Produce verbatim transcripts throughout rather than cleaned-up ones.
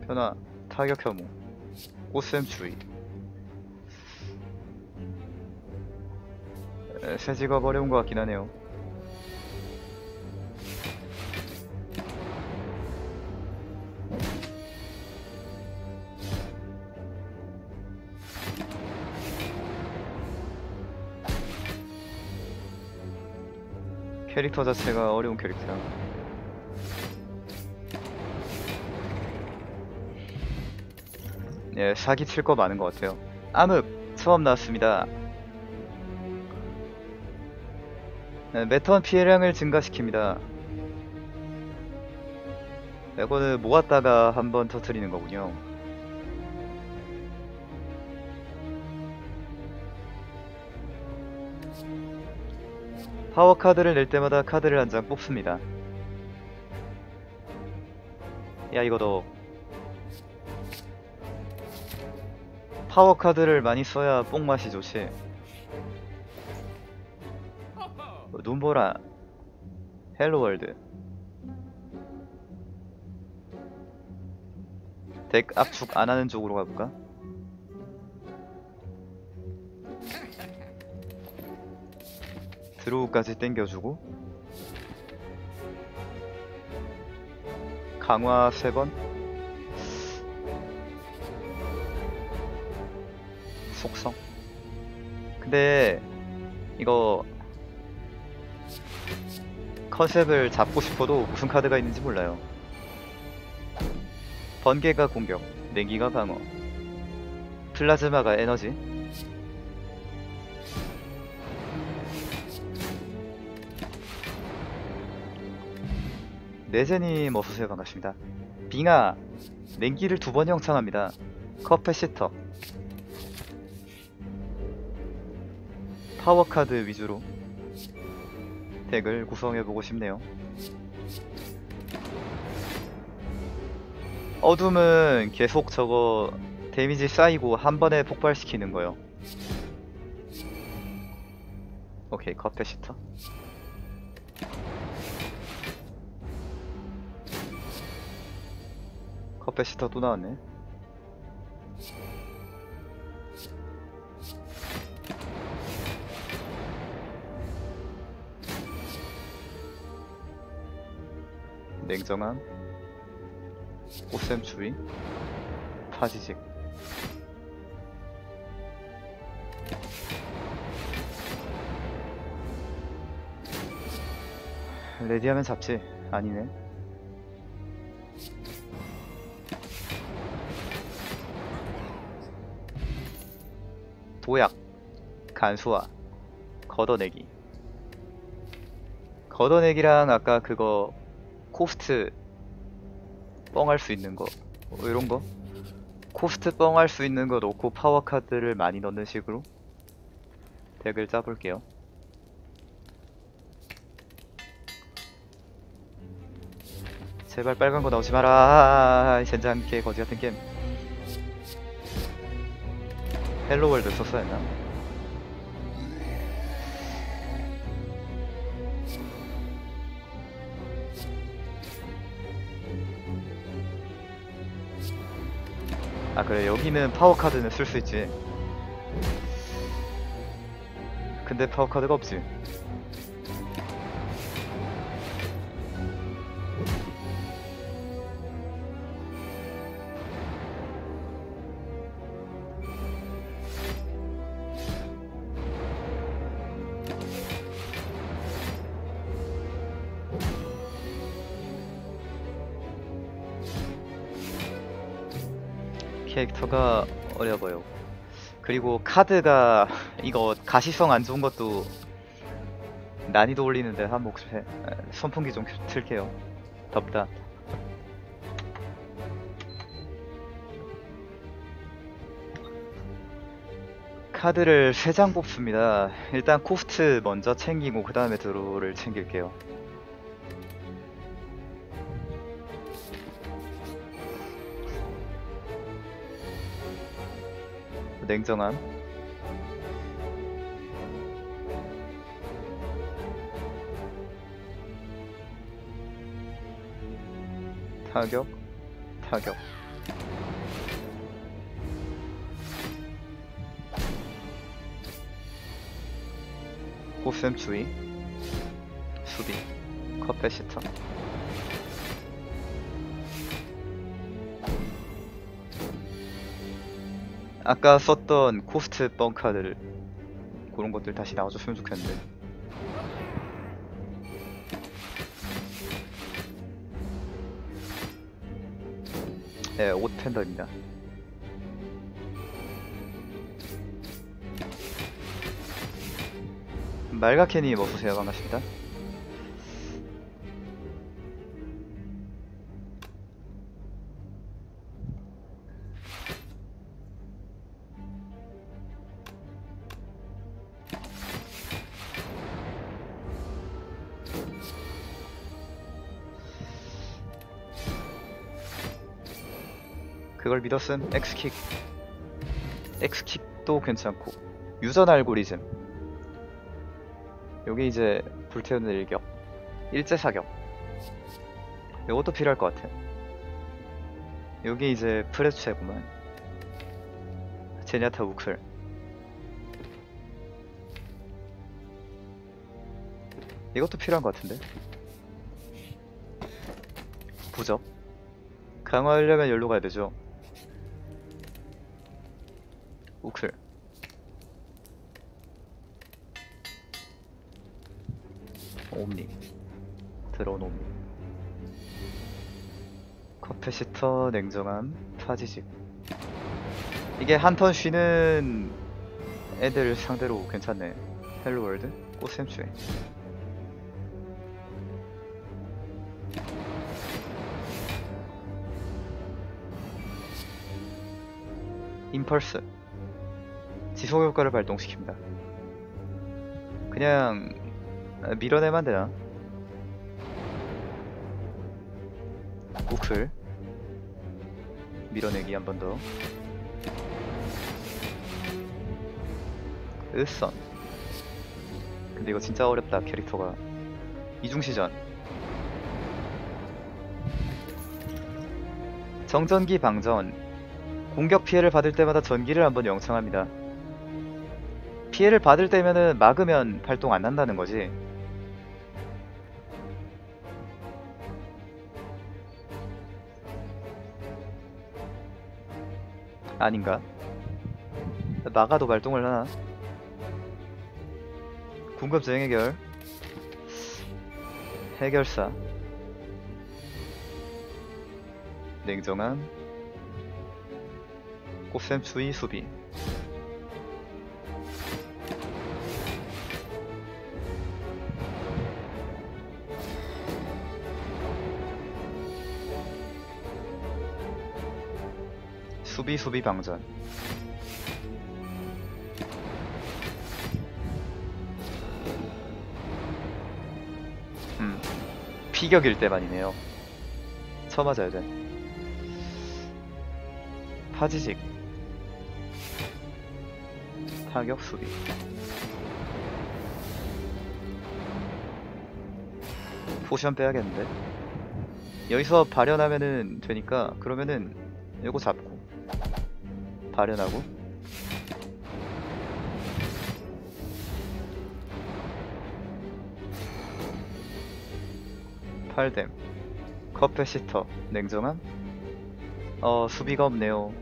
변화, 타격 혐오, 꽃샘 주의. 에, 새 직업 어려운 것 같긴 하네요. 캐릭터 자체가 어려운 캐릭터야. 예, 사기 칠 거 많은 것 같아요. 암흑 처음 나왔습니다. 네, 매턴 피해량을 증가시킵니다. 이거는 모았다가 한번 터트리는 거군요. 파워 카드를 낼 때마다 카드를 한 장 뽑습니다. 야, 이거 너 파워 카드를 많이 써야 뽕맛이 좋지. 어, 눈보라, 헬로월드. 덱 압축 안 하는 쪽으로 가볼까? 드로우까지 땡겨주고 강화 세 번, 속성. 근데 이거 컨셉을 잡고 싶어도 무슨 카드가 있는지 몰라요. 번개가 공격, 내기가 방어, 플라즈마가 에너지. 네제님 어서오세요. 반갑습니다. 빙하, 냉기를 두 번 형창합니다. 커패시터, 파워카드 위주로 덱을 구성해보고 싶네요. 어둠은 계속 저거 데미지 쌓이고 한 번에 폭발시키는 거요. 오케이, 커패시터. 커패시터 또 나왔네. 냉정함, 꽃샘 주의, 파지직. 레디하면 잡지. 아니네. 도약, 간수화, 걷어내기. 걷어내기랑 아까 그거 코스트 뻥할 수 있는 거, 뭐 이런 거, 코스트 뻥할 수 있는 거 놓고 파워 카드를 많이 넣는 식으로 덱을 짜볼게요. 제발 빨간 거 나오지 마라. 젠장 개 거지 같은 게임. 헬로월드 썼어야 했나? 아 그래, 여기는 파워카드는 쓸 수 있지. 근데 파워카드가 없지. 캐릭터가 어려워요. 그리고 카드가 이거 가시성 안 좋은 것도 난이도 올리는데 한 몫을 해. 선풍기 좀 틀게요. 덥다. 카드를 세 장 뽑습니다. 일단 코스트 먼저 챙기고 그 다음에 드로우를 챙길게요. 냉정함, 타격, 타격. 코스염 주의 수비 커패시터. 아까 썼던 코스트 뻥카드를 그런 것들 다시 나와줬으면 좋겠는데. 네, 옷 팬더입니다. 말가케님 어서오세요. 반갑습니다. 그걸 믿었음. X킥 X킥도 괜찮고 유전 알고리즘. 요게 이제 불태우는 일격 일제 사격 요것도 필요할 것 같아. 요게 이제 프레츠구만. 제냐타 우클. 이것도 필요한 것 같은데. 부적 강화하려면 여기로 가야 되죠. 우클. 옴니. 들어온 옴니. 커패시터 냉정함 파지직. 이게 한 턴 쉬는 애들 상대로 괜찮네. 헬로월드 꽃샘추에. 임펄스 지속효과를 발동시킵니다. 그냥 밀어내면 되나? 우클 밀어내기 한 번 더. 으선. 근데 이거 진짜 어렵다. 캐릭터가 이중시전. 정전기 방전. 공격 피해를 받을 때마다 전기를 한번 영창합니다. 피해를 받을 때면은 막으면 발동 안 난다는 거지. 아닌가? 막아도 발동을 하나? 궁금증 해결. 해결사. 냉정함. 꽃샘 추위 수비. 수비 수비 방전. 음 피격일 때만이네요. 쳐맞아야 돼. 파지직. 타격 수비. 포션 빼야겠는데. 여기서 발현하면은 되니까 그러면은 이거 잡고 발현하고 팔뎀 커패시터 냉정함. 어 수비가 없네요.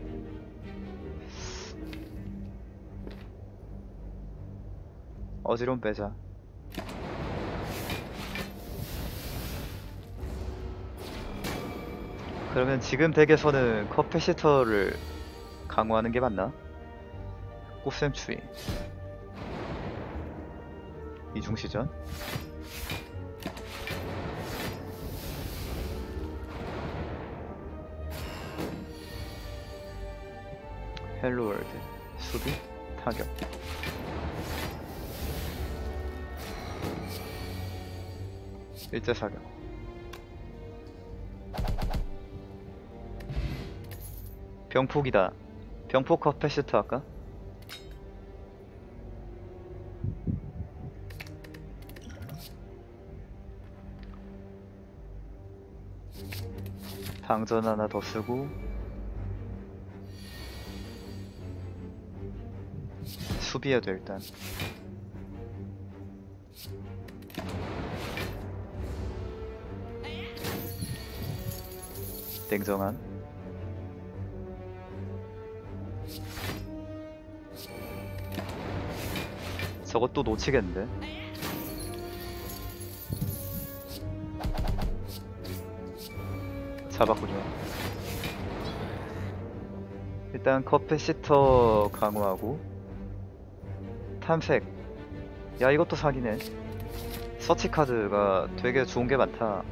어지러움 빼자. 그러면 지금 덱에서는 커패시터를 강화하는 게 맞나? 꽃샘 추위. 이중시전. 헬로월드 수비 타격. 일제 사격. 병폭이다. 병폭 커패시터 할까? 방전 하나 더 쓰고 수비해야 돼 일단. 냉정한. 저것도 놓치겠는데. 잡았군요. 일단 커패시터 강화하고 탐색. 야, 이것도 사기네. 서치 카드가 되게 좋은 게 많다.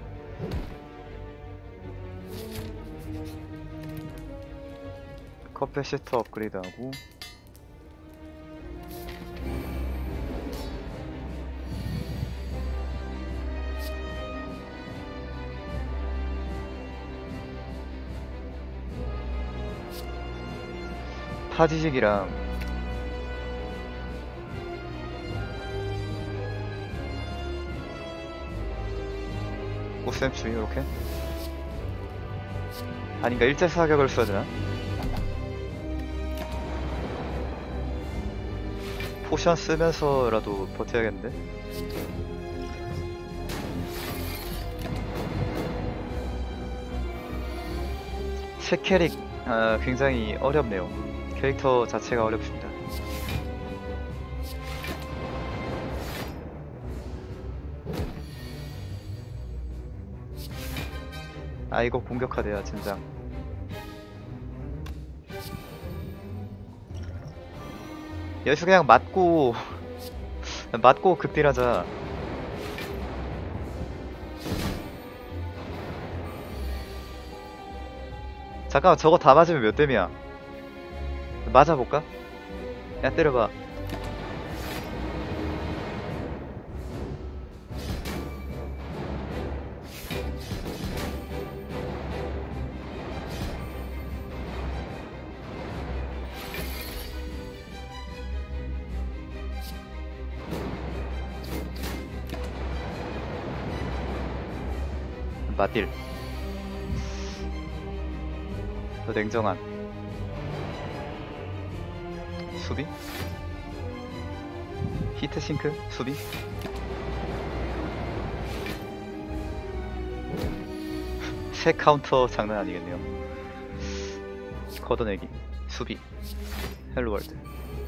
커패시터 업그레이드하고 파지직이랑 오셈추 이렇게? 아닌가, 일제 사격을 써야 되나? 포션 쓰면서라도 버텨야겠는데? 새 캐릭 아, 굉장히 어렵네요. 캐릭터 자체가 어렵습니다. 아, 이거 공격하대요 진짜. 여기서 그냥 맞고 맞고 극딜하자. 잠깐만, 저거 다 맞으면 몇 댐이야? 맞아볼까? 야, 때려봐. 맞딜. 너 냉정한 수비? 히트 싱크? 수비? 새 카운터 장난 아니겠네요. 걷어내기 수비. 헬로월드.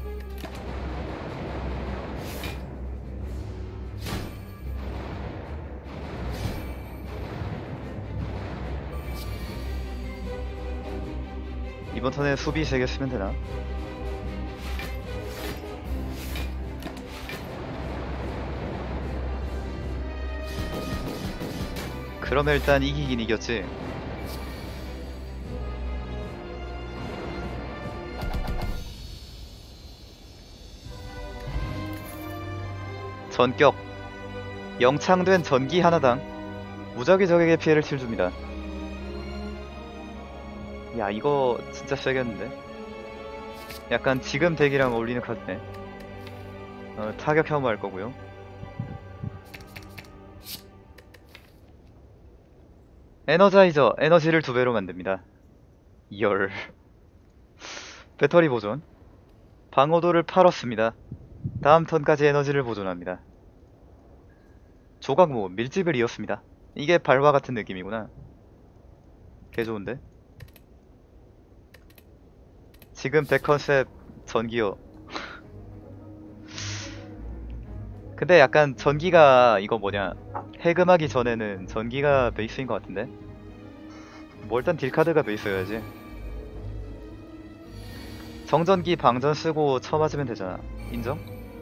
이번 턴에 수비 세 개 쓰면 되나? 그러면 일단 이기긴 이겼지. 전격. 영창된 전기 하나당 무작위 적에게 피해를 칠줍니다. 야, 이거 진짜 세겠는데? 약간 지금 덱이랑 어울리는 카드네. 어, 타격 혐오할 거고요. 에너자이저, 에너지를 두 배로 만듭니다. 열. 배터리 보존. 방어도를 팔았습니다. 다음 턴까지 에너지를 보존합니다. 조각모, 밀집을 이었습니다. 이게 발화 같은 느낌이구나. 개 좋은데? 지금 백 컨셉 전기요. 근데 약간 전기가 이거 뭐냐, 해금하기 전에는 전기가 베이스인 것 같은데? 뭐 일단 딜카드가 베이스여야지. 정전기 방전 쓰고 쳐맞으면 되잖아. 인정?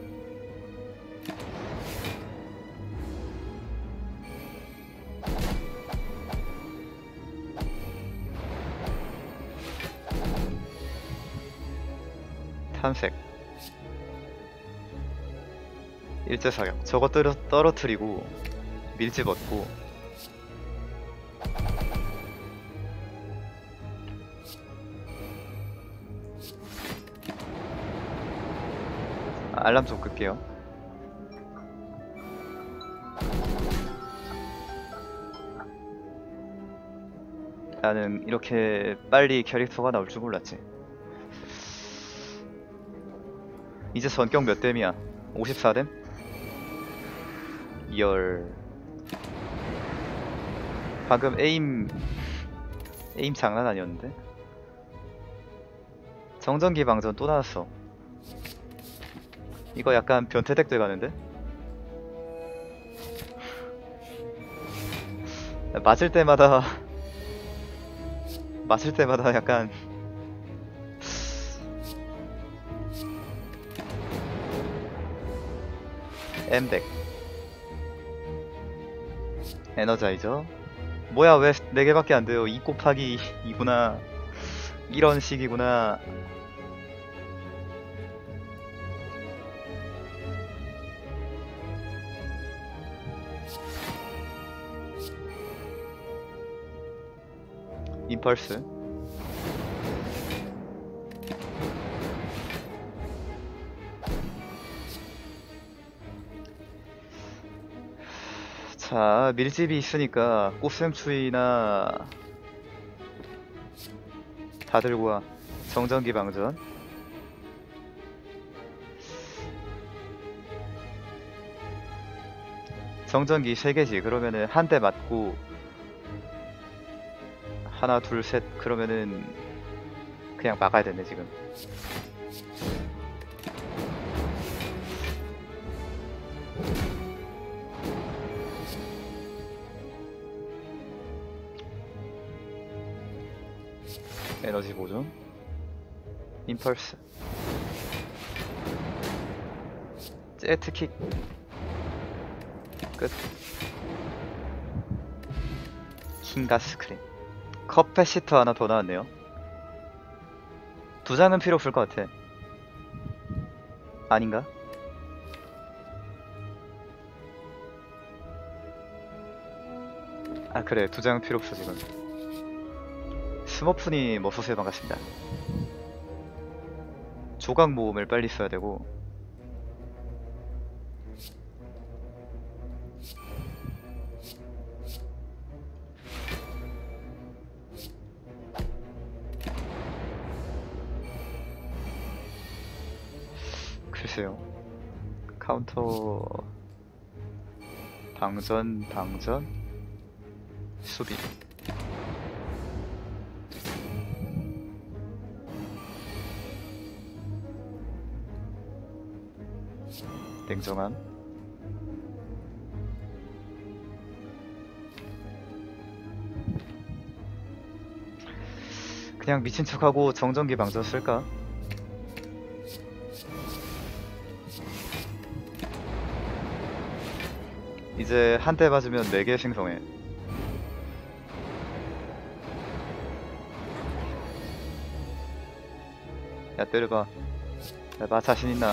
탐색. 일제사격. 저거 떨어, 떨어뜨리고 밀집 얻고 알람 좀 끌게요. 나는 이렇게 빨리 캐릭터가 나올 줄 몰랐지. 이제 전격 몇 댐이야? 오십사 댐? 열. 방금 에임 에임 장난 아니었는데. 정전기 방전 또 나왔어. 이거 약간 변태덱 돼가는데? 맞을 때마다 맞을 때마다 약간 M덱 에너자이저. 뭐야, 왜 네 개밖에 안 돼요? 이 곱하기 이구나. 이런 식이구나. 임펄스. 자, 밀집이 있으니까 꽃샘추위나 다 들고 와. 정전기 방전. 정전기 세 개지. 그러면은 한 대 맞고 하나 둘 셋 그러면은 그냥 막아야 되네 지금. 에너지 보존. 임펄스. 제트킥. 끝. 킹가스 크림. 커패시터 하나 더 나왔네요. 두 장은 필요 없을 것 같아. 아닌가? 아 그래, 두 장은 필요 없어 지금. 스머프님 어서오세요. 반갑습니다. 조각 모음을 빨리 써야 되고. 글쎄요. 카운터 방전 방전 수비. 냉정함. 그냥 미친 척하고 정전기 방전 쓸까? 이제 한 대 맞으면 네 개 생성해. 야 때려봐. 야, 나 자신 있나?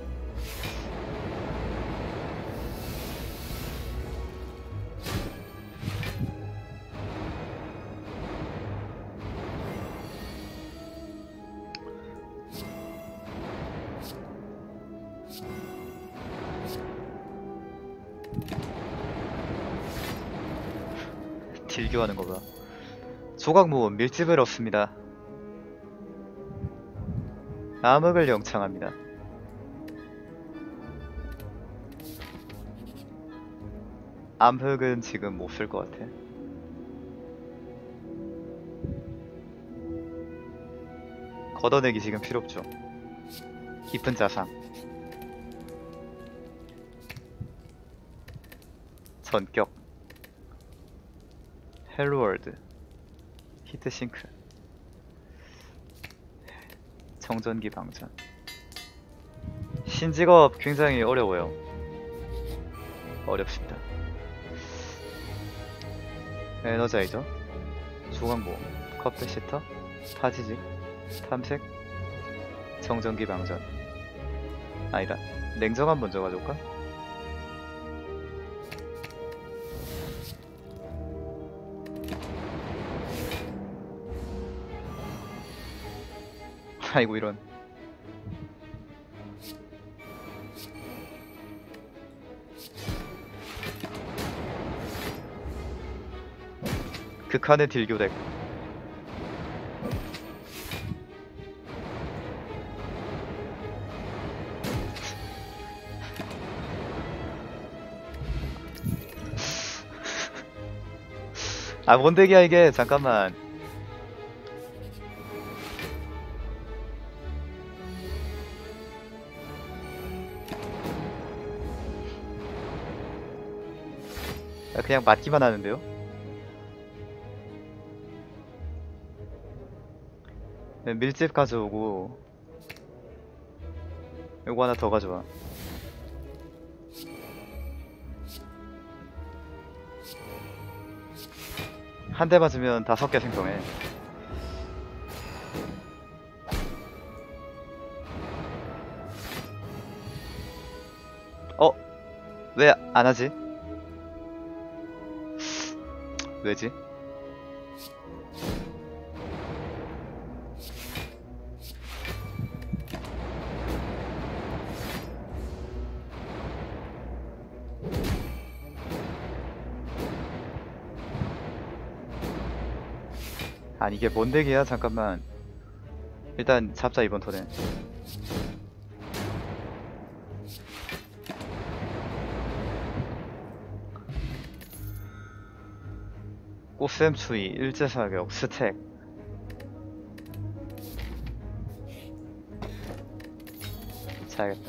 딜교하는 거봐. 조각 모음 밀집을 얻습니다. 암흑을 영창합니다. 암흑은 지금 못 쓸 것 같아. 걷어내기 지금 필요 없죠. 깊은 자상. 전격. 헬로월드. 히트싱크. 정전기 방전. 신직업 굉장히 어려워요. 어렵습니다. 에너자이저. 조각모음. 커패시터. 파지직. 탐색. 정전기 방전. 아니다. 냉정함 먼저 가져올까? 아이고 이런. 극한의 딜교덱. 아 뭔 덱이야 이게. 잠깐만. 아, 그냥 맞기만 하는데요? 네, 밀집 가져오고 요거 하나 더 가져와. 한 대 맞으면 다섯 개 생성해. 어? 왜 안 하지? 왜지? 아니 이게 뭔 덱이야? 잠깐만. 일단 잡자 이번 턴에. 꽃샘추위, 일제사격, 스택. 자야겠다.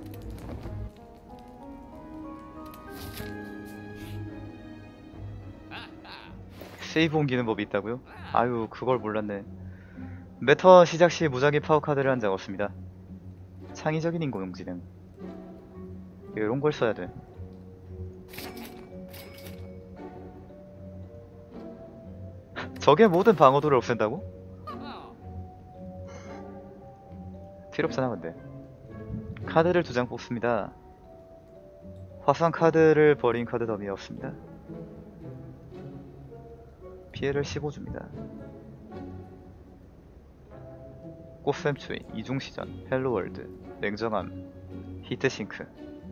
세이브 옮기는 법이 있다고요? 아유 그걸 몰랐네. 매턴 시작 시 무작위 파워 카드를 한 장 없습니다. 창의적인 인공지능. 이런 걸 써야 돼. 적의 모든 방어도를 없앤다고? 필요 없잖아 근데. 카드를 두 장 뽑습니다. 화상 카드를 버린 카드 더미 없습니다. 피해를 십오 줍니다. 꽃샘추위, 이중시전, 헬로월드, 냉정함, 히트싱크.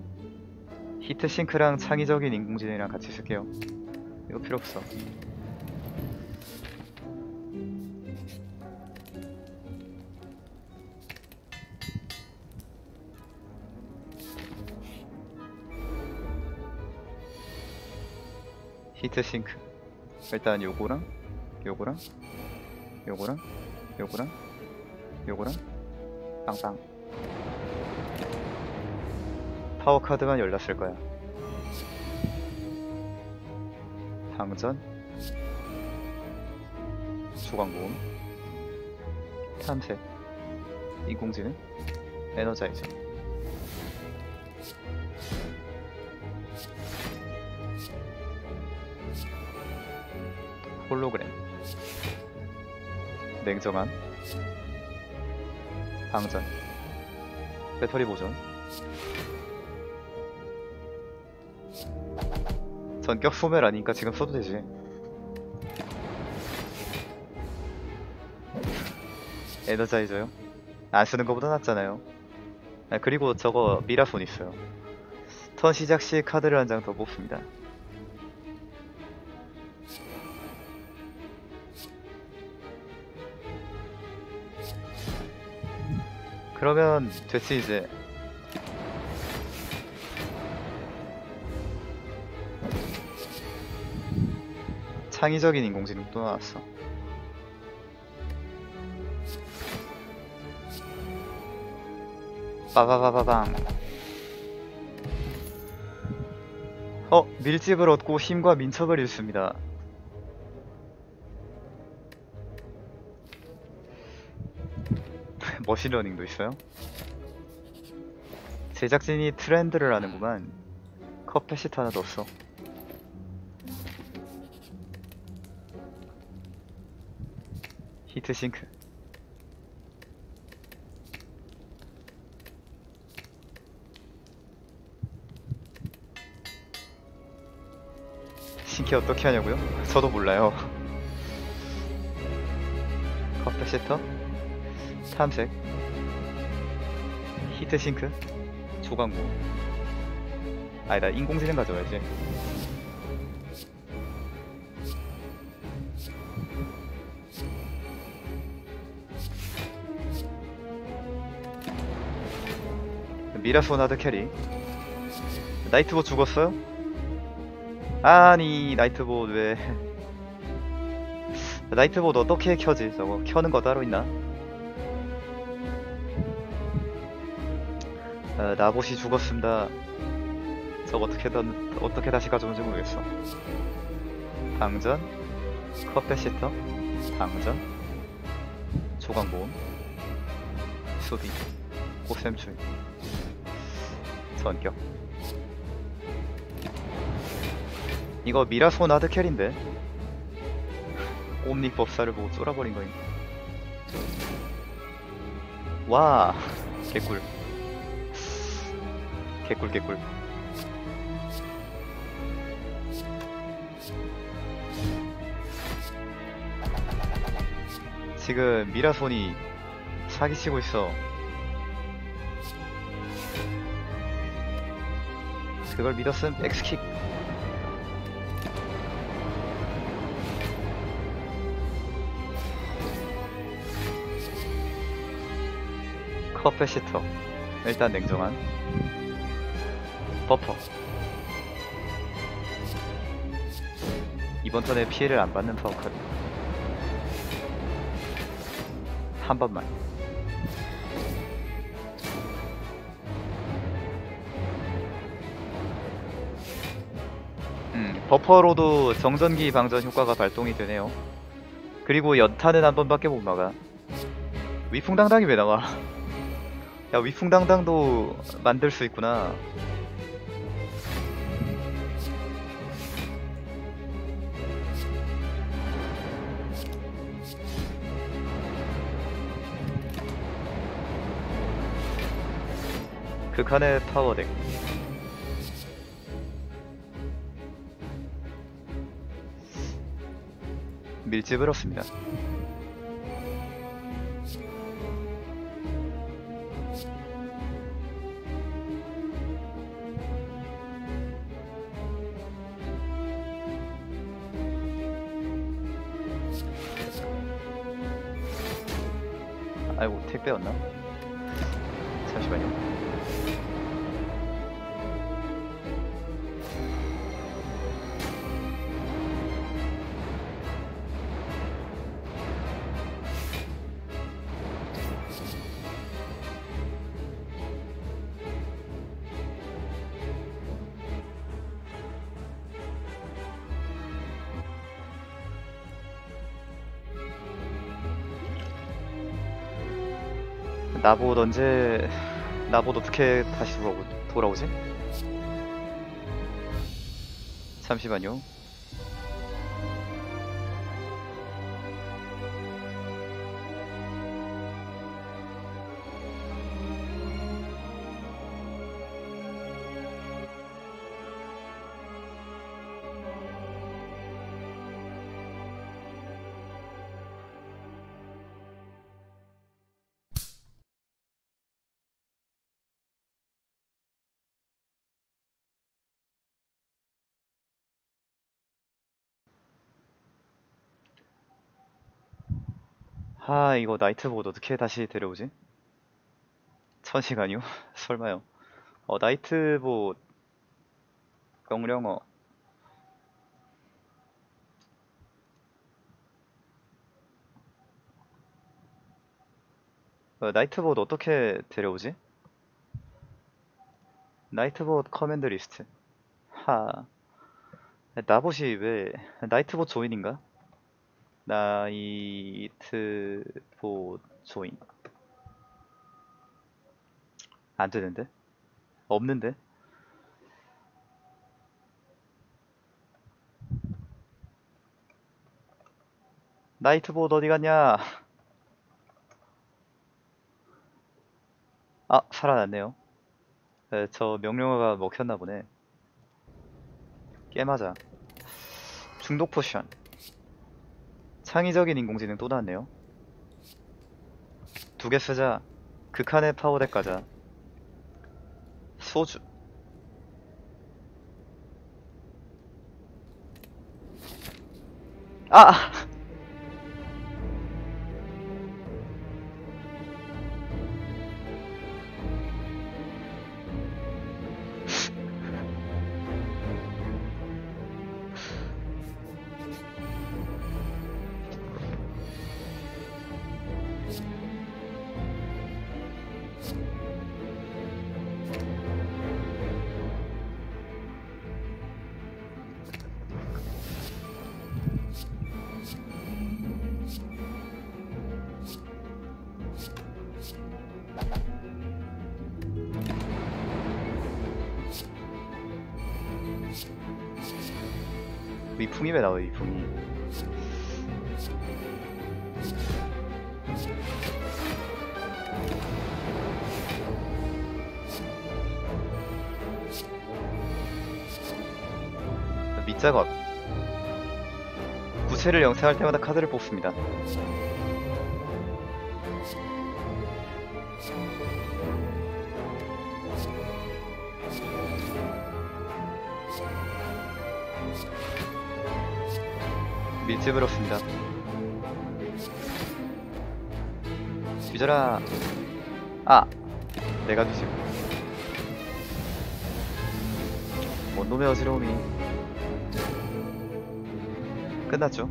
히트싱크랑 창의적인 인공지능이랑 같이 쓸게요. 이거 필요 없어. 히트싱크. 일단 요거랑 요거랑 요거랑 요거랑 요거랑 빵빵. 파워 카드만 열렸을 거야. 당전, 주광보험, 탐색, 인공지능, 에너자이저. 홀로그램, 냉정함, 방전, 배터리 보존, 전격 소멸 아니니까 지금 써도 되지. 에너자이저요? 안 쓰는 것보다 낫잖아요. 아, 그리고 저거 미라손 있어요. 턴 시작 시 카드를 한 장 더 뽑습니다. 그러면 됐지 이제. 창의적인 인공지능 또 나왔어. 빠바바바방. 어? 밀집을 얻고 힘과 민첩을 잃습니다. 머신러닝도 있어요? 제작진이 트렌드를 하는구만. 컵패시트 하나 넣었어. 히트싱크. 싱크 어떻게 하냐고요? 저도 몰라요. 컵패시터, 탐색, 히트싱크, 조광구. 아니다, 인공지능 가져와야지. 미라손 하드 캐리. 나이트봇 죽었어요? 아니 나이트봇 왜. 나이트봇 어떻게 켜지? 저거 켜는 거 따로 있나? 아, 나봇이 죽었습니다. 저거 어떻게 다, 어떻게 다시 가져온지 모르겠어. 방전, 컵배시터, 방전, 조각모음, 수비, 꽃샘추위, 전격. 이거 미라손 하드캐리인데 옴닉 법사를 보고 쫄아버린 거임. 와, 개꿀 개꿀 개꿀. 지금 미라손이 사기치고 있어. 그걸 믿었음. 엑스킥. 컵배시터 일단 냉정한 버퍼. 이번 턴에 피해를 안 받는 파워카드 한 번만. 음, 버퍼로도 정전기 방전 효과가 발동이 되네요. 그리고 연타는 한 번밖에 못 막아. 위풍당당이 왜 나와? 야, 위풍당당도 만들 수 있구나. 극한의 파워덱. 밀집을 얻습니다. 아이고, 택배였나? 잠시만요. 나봇 언제 나봇 어떻게 다시 돌아오, 돌아오지? 잠시만요. 하, 이거 나이트봇 어떻게 다시 데려오지? 천시간이요? 설마요. 어, 나이트봇 명령어. 어, 나이트봇 어떻게 데려오지? 나이트봇 커맨드 리스트. 하, 나봇이 왜 나이트봇 조인인가? 나이트봇 조인. 안 되는데? 없는데? 나이트봇 어디 갔냐? 아, 살아났네요. 에, 저 명령어가 먹혔나 보네. 깨맞아. 중독 포션. 창의적인 인공지능 또 나왔네요. 두 개 쓰자. 극한의 파워덱 가자. 소주. 아! 위풍이 왜 나와요, 위풍이? 밑작업. 부채를 영상할 때마다 카드를 뽑습니다. 밀집을 얻습니다. 뒤져라. 아! 내가 뒤지고. 뭔 놈의 어지러움이. 끝났죠.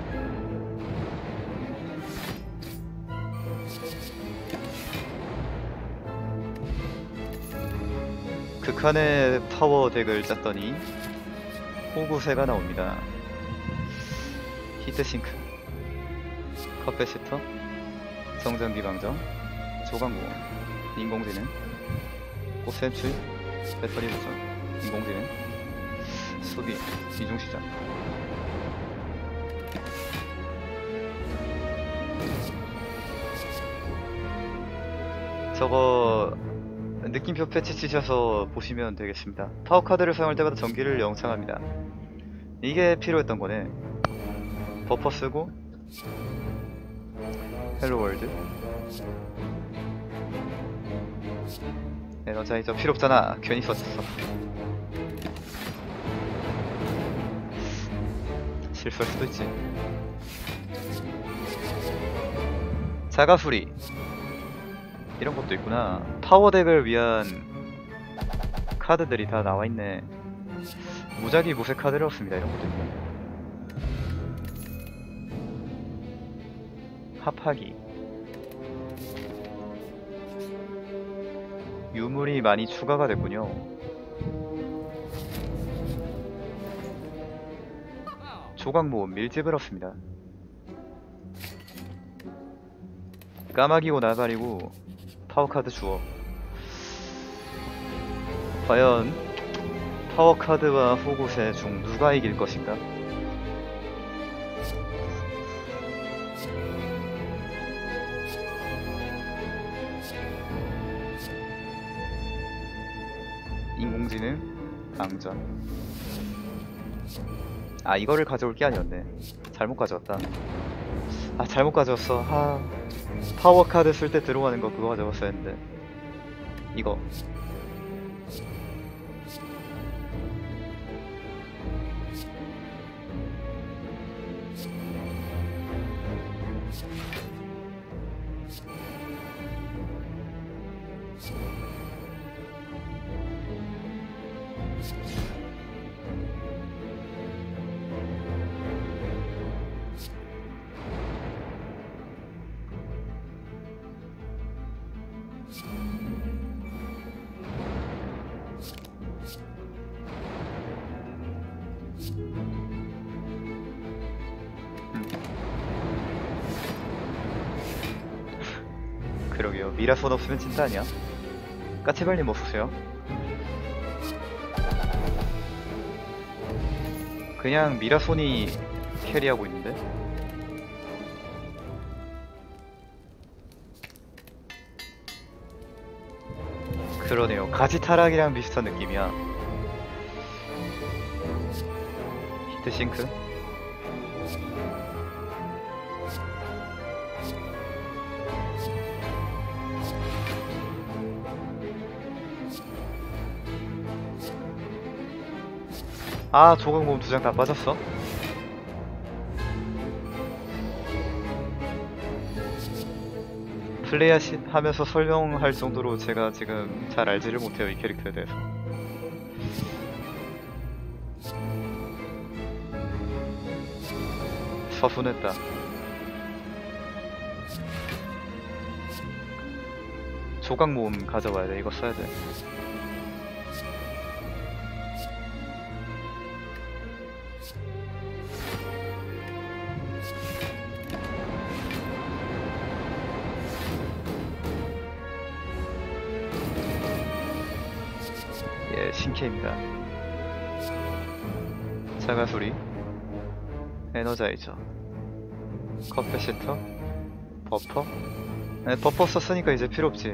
극한의 파워 덱을 짰더니 호구세가 나옵니다. 히트싱크, 컵패시터, 성장기 방정, 조광고, 인공지능, 꽃샘추위, 배터리 보전, 인공지능, 수비, 이중시장. 저거 느낌표 패치 치셔서 보시면 되겠습니다. 파워카드를 사용할 때마다 전기를 영상합니다. 이게 필요했던 거네. 버퍼 쓰고 헬로 월드 에너자이저 필요 없잖아. 괜히 썼었어. 실수할 수도 있지. 자가수리 이런 것도 있구나. 파워덱을 위한 카드들이 다 나와있네. 무작위 무쇠 카드를 얻습니다. 이런 것도 있고. 합하기. 유물이 많이 추가가 됐군요. 조각모음 밀집을 얻습니다. 까마귀고 나발이고 파워카드 주워. 과연 파워카드와 호구세 중 누가 이길 것인가? 인공지능, 방전. 아, 이거를 가져올 게 아니었네. 잘못 가져왔다. 아, 잘못 가져왔어. 하... 파워카드 쓸 때 들어가는 거 그거 가져왔어야 했는데. 이거. 그러게요. 미라손 없으면 진짜 아니야. 까치발님 어서오세요. 그냥 미라손이 캐리하고 있는데? 그러네요. 가지타락이랑 비슷한 느낌이야. 히트싱크, 아, 조각모음 두 장 다 빠졌어. 플레이 하면서 설명할 정도로 제가 지금 잘 알지를 못해요, 이 캐릭터에 대해서. 서순했다. 조각모음 가져와야 돼. 이거 써야 돼. 예, 신캐입니다. 자가소리. 에너자이저, 커패시터, 버퍼. 네, 버퍼 썼으니까 이제 필요 없지.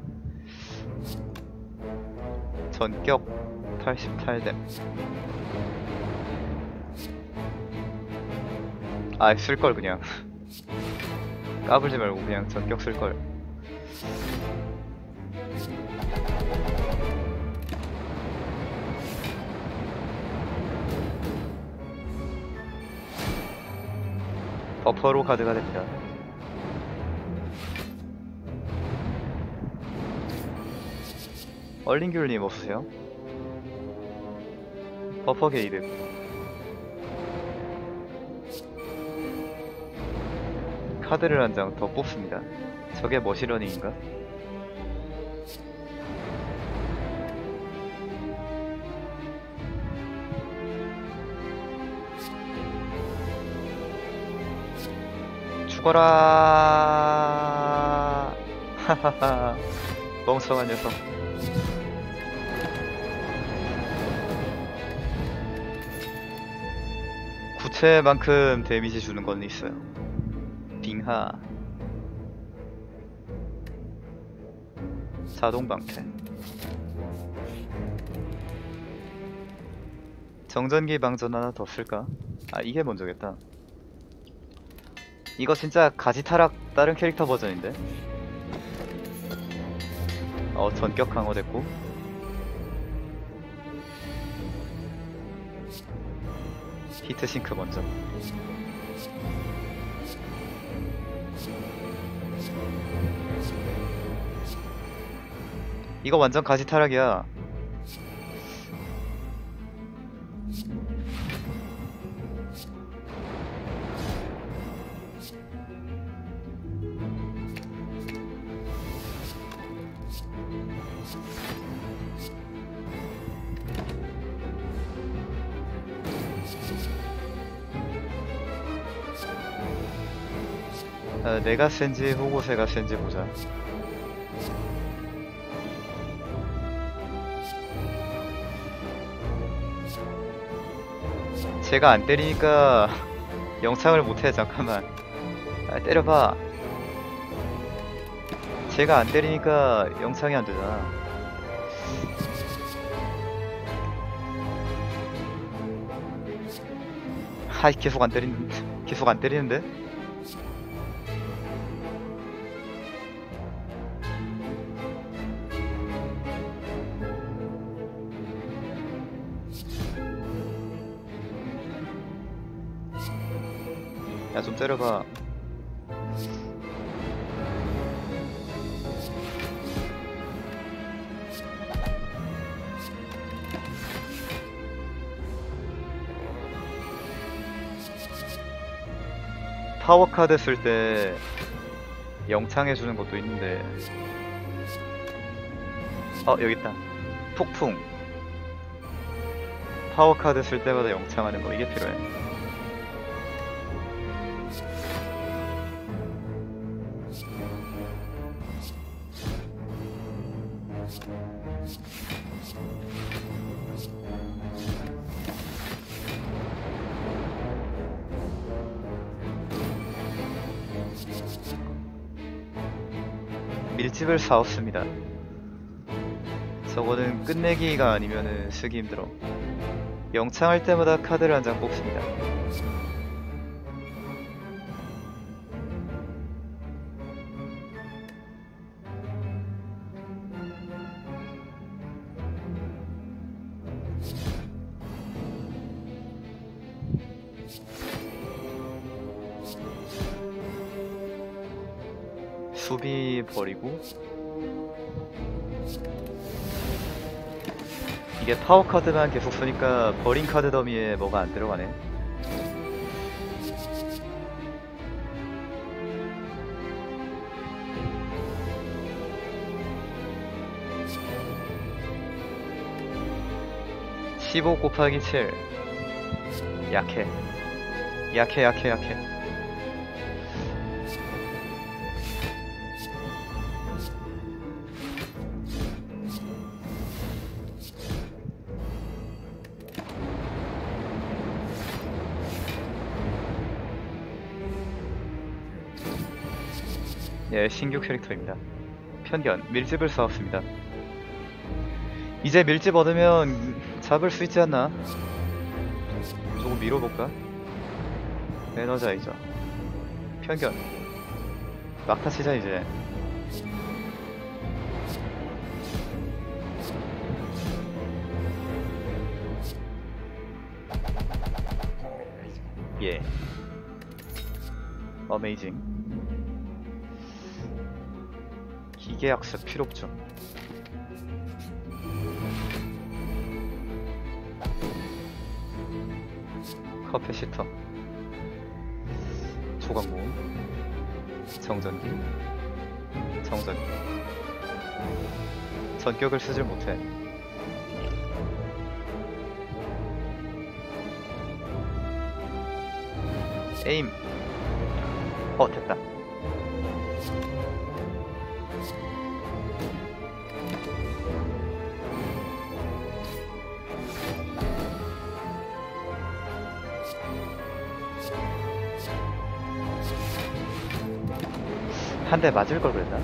전격 팔십팔 뎀. 아, 쓸걸 그냥. 까불지 말고 그냥 전격 쓸걸. 버퍼로 가드가 됩니다. 얼링귤님 어서오세요. 버퍼 게이드. 카드를 한 장 더 뽑습니다. 저게 머시러닝인가? 죽어라. 하하하. 멍청한 녀석. 구체만큼 데미지 주는 건 있어요. 빙하. 자동 방패. 정전기 방전 하나 더 쓸까? 아, 이게 먼저겠다. 이거 진짜 가지타락 다른 캐릭터 버전인데? 어, 전격 강화됐고. 히트싱크 먼저. 이거 완전 가지타락이야. 아, 내가 센지 호고세가 센지 보자. 제가 안 때리니까 영상을 못해. 잠깐만. 아, 때려봐. 제가 안 때리니까 영상이 안 되잖아. 하이, 계속 안 때리는데. 계속 안 때리는데? 야, 좀 때려봐. 파워카드 쓸 때 영창해주는 것도 있는데. 어, 여깄다. 폭풍. 파워카드 쓸 때마다 영창하는 거, 이게 필요해. 밀집을 사왔습니다. 저거는 끝내기가 아니면은 쓰기 힘들어. 영창할 때마다 카드를 한 장 뽑습니다. 수비 버리고. 이게 파워카드만 계속 쓰니까 버린 카드 더미에 뭐가 안 들어가네. 십오 곱하기 칠. 약해. 약해 약해 약해. 예, 신규 캐릭터입니다. 편견, 밀집을 쌓았습니다. 이제 밀집 얻으면 잡을 수 있지 않나? 조금 밀어볼까? 에너자이저, 편견, 막타 치자 이제. 예. 어메이징. 기계학습 필요없죠. 커패시터, 조각모음, 정전기, 정전기. 전격을 쓰질 못해. 에임. 어, 됐다. 한 대 맞을 걸 그랬나?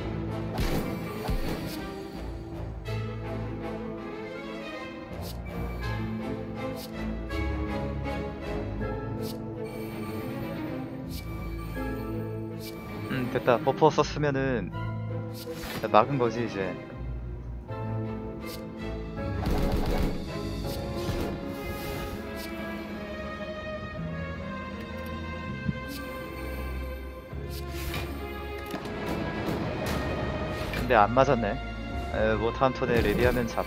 음, 됐다. 버퍼 썼으면은 막은 거지 이제. 근데 안 맞았네. 에, 뭐 다음 턴에 레디하면 잡고.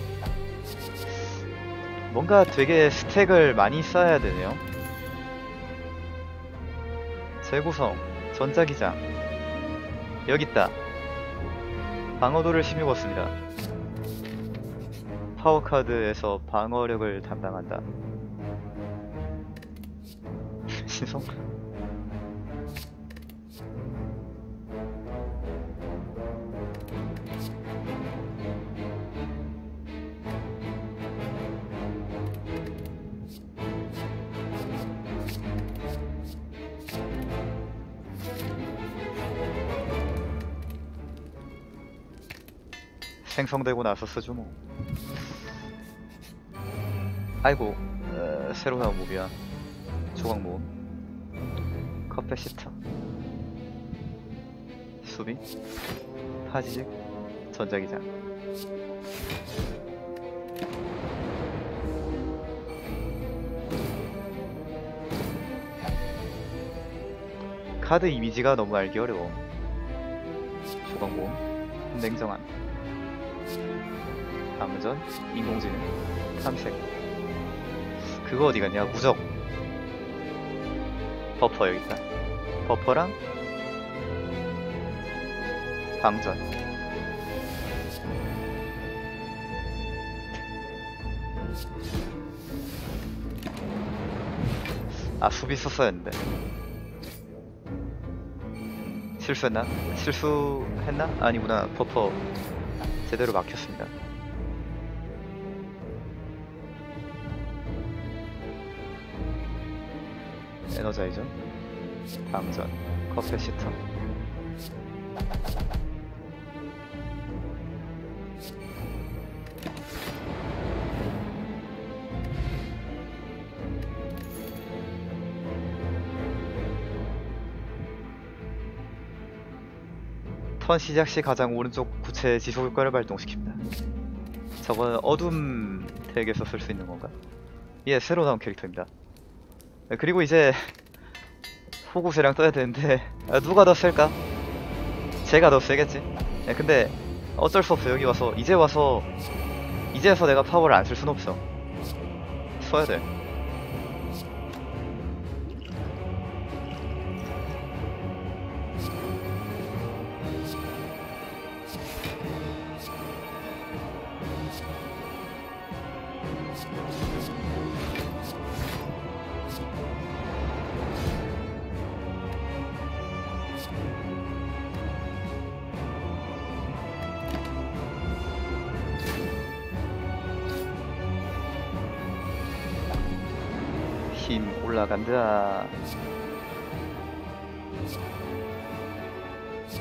뭔가 되게 스택을 많이 쌓아야 되네요. 재구성, 전자기장. 여깄다. 방어도를 힘입었습니다. 파워카드에서 방어력을 담당한다. 신성? 생성되고 나서 쓰죠 뭐. 아이고, 어, 새로 나온 몹이야. 조각모음, 커패시터, 수비, 파지직, 전자기장. 카드 이미지가 너무 알기 어려워. 조각모음, 냉정한, 암전, 인공지능, 탐색. 그거 어디 갔냐? 무적. 버퍼 여기 있다. 버퍼랑 방전. 아, 수비 썼어야 했는데. 실수했나? 실수했나? 아니구나. 버퍼 제대로 막혔습니다. 에너자이저, 방전, 커패시터. 턴 시작 시 가장 오른쪽 구체의 지속 효과를 발동시킵니다. 저건 어둠 덱에서 쓸 수 있는 건가? 예, 새로 나온 캐릭터입니다. 그리고 이제 호구세랑 떠야 되는데 아, 누가 더 셀까? 제가 더 세겠지. 네, 근데 어쩔 수 없어. 여기 와서 이제 와서 이제서 내가 파워를 안 쓸 순 없어. 써야 돼. 힘 올라간다.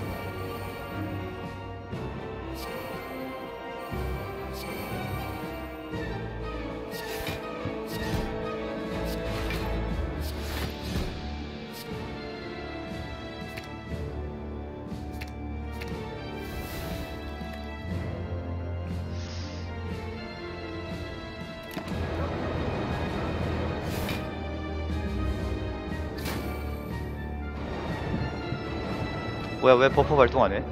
뭐야, 왜 버퍼 발동 안 해?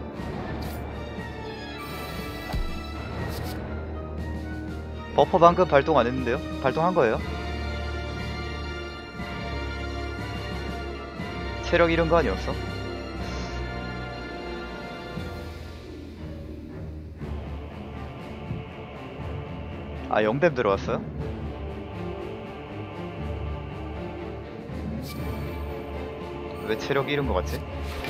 버퍼 방금 발동 안 했는데요? 발동한 거예요? 체력 잃은 거 아니었어? 아, 영댐 들어왔어요? 왜 체력 잃은 거 같지?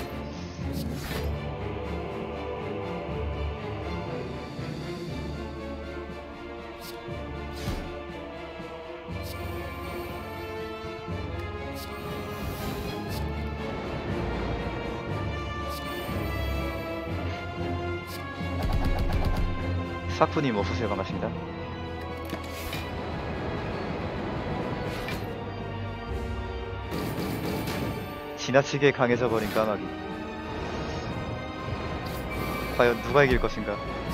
사쿠님 어서오세요. 반갑습니다. 지나치게 강해져 버린 까마귀. 과연 누가 이길 것인가?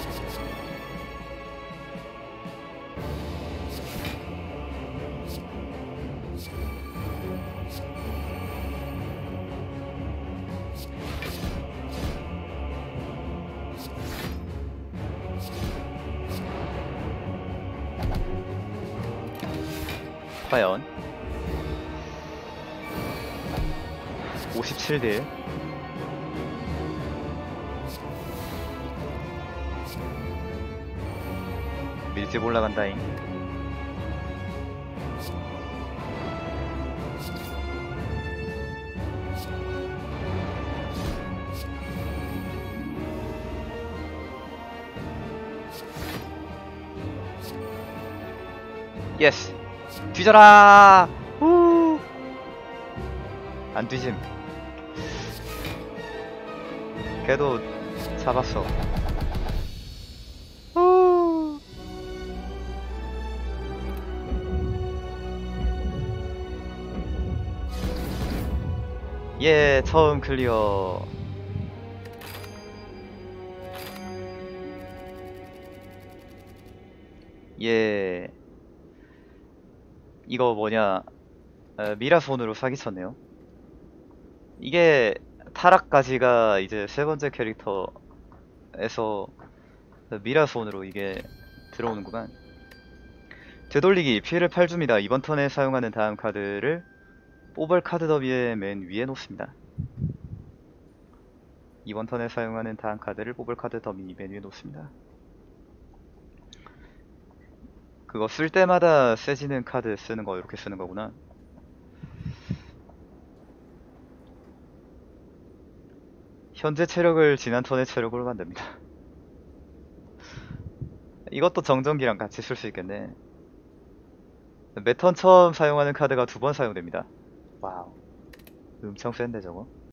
과연 오십칠 대 일. 밀집 올라간다잉. 예스! 뒤져라! 후! 안 뒤짐. 걔도 잡았어. 후! 예, 처음 클리어. 예. 이거 뭐냐, 어, 미라손으로 사기쳤네요. 이게 타락까지가 이제 세 번째 캐릭터에서 미라손으로 이게 들어오는구만. 되돌리기, 피해를 팔 줍니다. 이번 턴에 사용하는 다음 카드를 뽑을 카드 더미의 맨 위에 놓습니다. 이번 턴에 사용하는 다음 카드를 뽑을 카드 더미 맨 위에 놓습니다. 그거 쓸 때마다 세지는 카드 쓰는 거 이렇게 쓰는 거구나. 현재 체력을 지난 턴의 체력으로 만듭니다. 이것도 정전기랑 같이 쓸 수 있겠네. 매 턴 처음 사용하는 카드가 두 번 사용됩니다. 와우, 엄청 센데 저거.